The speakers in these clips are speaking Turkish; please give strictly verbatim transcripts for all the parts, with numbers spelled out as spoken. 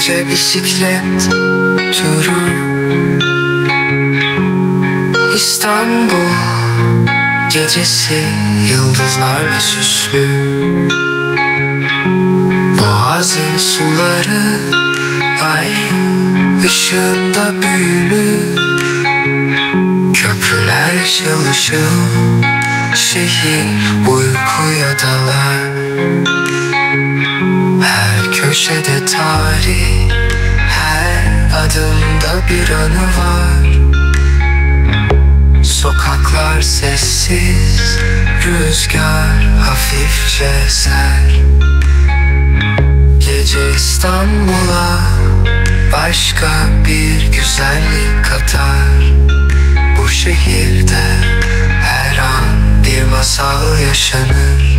Gece bisiklet turu, İstanbul gecesi yıldızlarla süslü. Boğazın suları ay ışığında büyülü. Köprüler ışıl ışıl, şehir uykuya dalar. Her köşede tarih, her adımda bir anı var. Sokaklar sessiz, rüzgar hafifçe eser. Gece İstanbul'a başka bir güzellik katar. Bu şehirde her an bir masal yaşanır.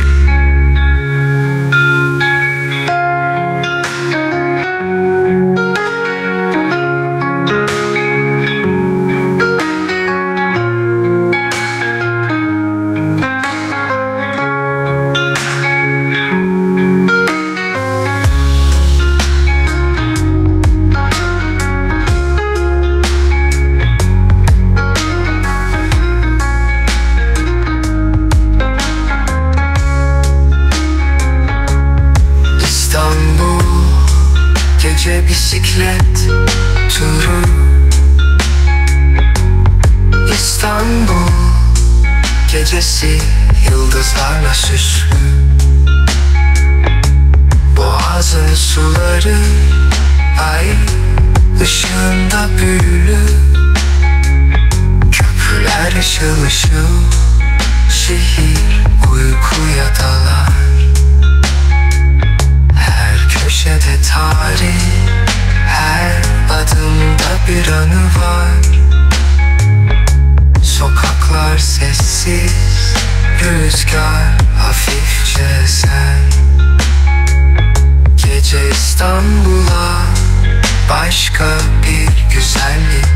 Gece bisiklet turu, İstanbul gecesi yıldızlarla süslü. Boğazın suları ay ışığında büyülü. Köprüler ışıl ışıl, şehir uykuya dalar. Köşede tarih, her adımda bir anı var. Sokaklar sessiz, rüzgar hafifçe eser. Gece İstanbul'a başka bir güzellik